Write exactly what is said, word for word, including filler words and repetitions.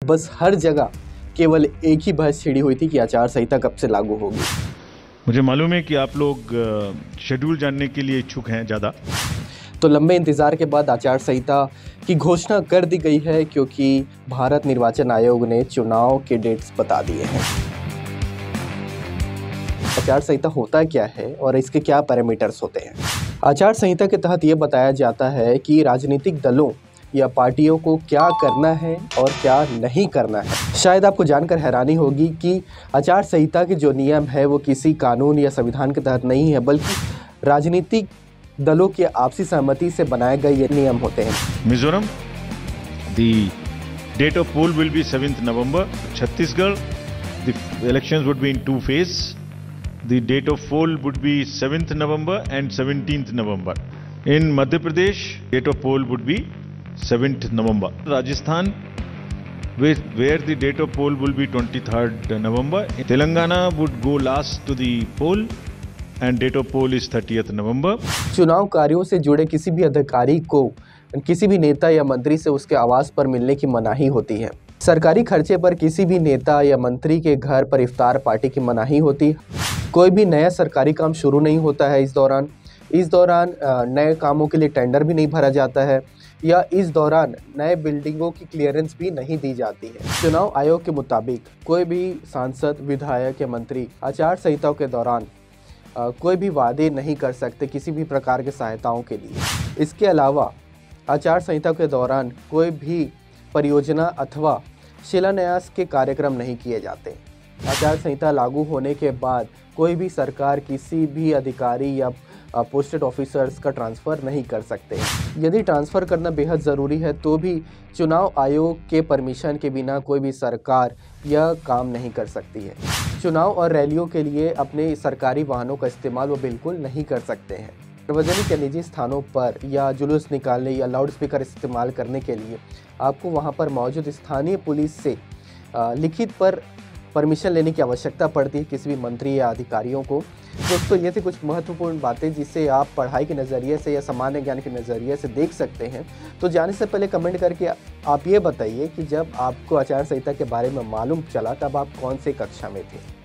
बस हर जगह केवल एक ही बहस छिड़ी हुई थी कि आचार संहिता कब से लागू होगी। मुझे मालूम है कि आप लोग शेड्यूल जानने के लिए इच्छुक हैं ज़्यादा। तो लंबे इंतजार के बाद आचार संहिता की घोषणा कर दी गई है, क्योंकि भारत निर्वाचन आयोग ने चुनाव के डेट्स बता दिए हैं। आचार संहिता होता क्या है और इसके क्या पैरामीटर्स होते हैं? आचार संहिता के तहत ये बताया जाता है कि राजनीतिक दलों या पार्टियों को क्या करना है और क्या नहीं करना है। शायद आपको जानकर हैरानी होगी कि आचार संहिता के जो नियम है वो किसी कानून या संविधान के तहत नहीं है, बल्कि राजनीतिक दलों के आपसी सहमति से बनाए गए ये नियम होते हैं। Mizoram, the date of poll will be seventh November. Chhattisgarh, the elections would be in two phase. The date of poll would be seventh November and seventeenth November. In Madhya Pradesh, date of poll would be seventh November. Rajasthan, where, where the date of poll will be twenty-third November. Telangana would go last to the poll and date of poll is thirtieth November. चुनाव कार्यों से जुड़े किसी भी अधिकारी को किसी भी नेता या मंत्री से उसके आवास पर मिलने की मनाही होती है। सरकारी खर्चे पर किसी भी नेता या मंत्री के घर पर इफ्तार पार्टी की मनाही होती है। कोई भी नया सरकारी काम शुरू नहीं होता है इस दौरान। इस दौरान नए कामों के लिए टेंडर भी नहीं भरा जाता है, या इस दौरान नए बिल्डिंगों की क्लियरेंस भी नहीं दी जाती है। चुनाव आयोग के मुताबिक कोई भी सांसद, विधायक या मंत्री आचार संहिता के दौरान आ, कोई भी वादे नहीं कर सकते किसी भी प्रकार के सहायताओं के लिए। इसके अलावा आचार संहिता के दौरान कोई भी परियोजना अथवा शिलान्यास के कार्यक्रम नहीं किए जाते। आचार संहिता लागू होने के बाद कोई भी सरकार किसी भी अधिकारी या पोस्टेड ऑफिसर्स का ट्रांसफ़र नहीं कर सकते। यदि ट्रांसफ़र करना बेहद ज़रूरी है तो भी चुनाव आयोग के परमिशन के बिना कोई भी सरकार यह काम नहीं कर सकती है। चुनाव और रैलियों के लिए अपने सरकारी वाहनों का इस्तेमाल वो बिल्कुल नहीं कर सकते हैं। सार्वजनिक या निजी स्थानों पर या जुलूस निकालने या लाउड स्पीकर इस्तेमाल करने के लिए आपको वहाँ पर मौजूद स्थानीय पुलिस से लिखित पर परमिशन लेने की आवश्यकता पड़ती है किसी भी मंत्री या अधिकारियों को। दोस्तों, ये थी कुछ महत्वपूर्ण बातें जिसे आप पढ़ाई के नज़रिए से या सामान्य ज्ञान के नज़रिए से देख सकते हैं। तो जाने से पहले कमेंट करके आप ये बताइए कि जब आपको आचार संहिता के बारे में मालूम चला तब आप कौन से कक्षा में थे।